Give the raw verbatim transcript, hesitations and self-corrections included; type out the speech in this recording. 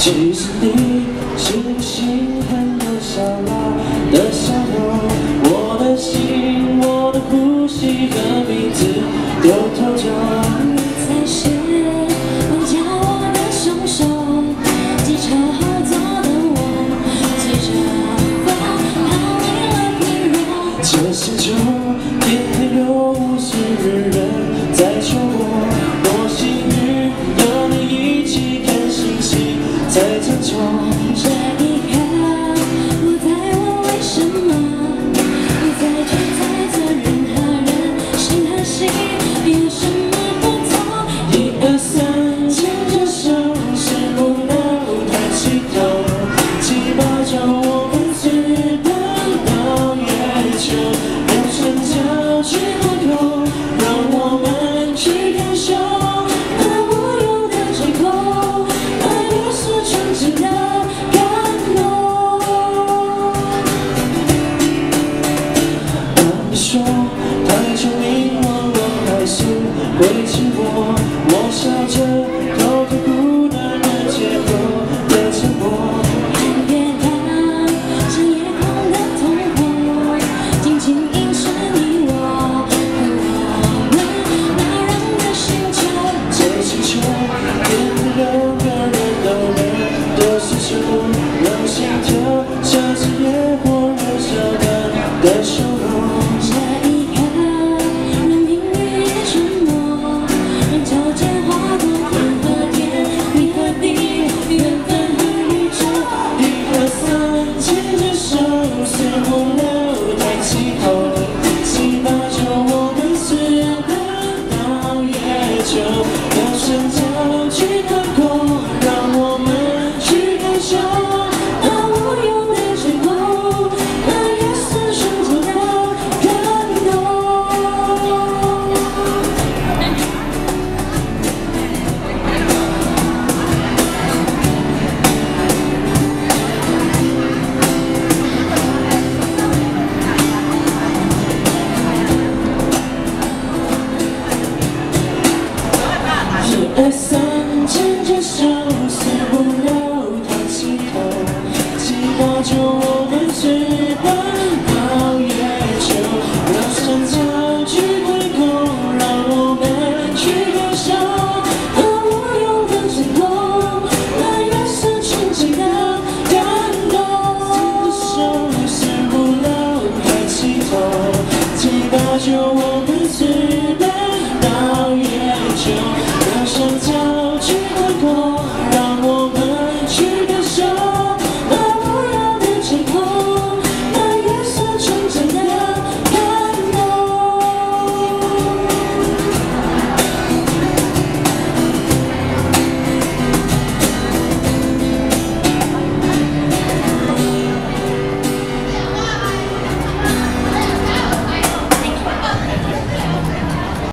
其实你星星很有笑纳的笑容，我的心，我的呼吸和名字都偷走。 你才是绑架我的凶手，机车后座的我，随着风逃离了平庸。 这星球天黑有无数日人在求我，多幸运有你一起看星星。 在苍穹， 这一刻，不再问为什么，不再去猜测人和人，心和心有什么不同。 一二三，牵着手，是不能抬起头。七八九，我们直奔到月球，用双脚去探空，让我们去感受那无用的借口。 纯真的感动。当你说太聪明，忘了还是会寂寞，我笑着偷偷孤单的借口的沉默。 月亮像夜空的瞳孔，紧紧映射你我和我们那样的星球。 这星球变得两个人都累。 的需求，让心跳像是野火燃烧的的手容。 这一刻，让命运也沉默，让纠结划过天和天，你和你，缘分和宇宙。 一二三，牵着手，四五六，抬起头，七八九，我们是奔到月球，用双脚去探空，让我们。 那无用的借口，那也是瞬间的感动。 一二三，牵着手，四五六。 七八九，我们是伴。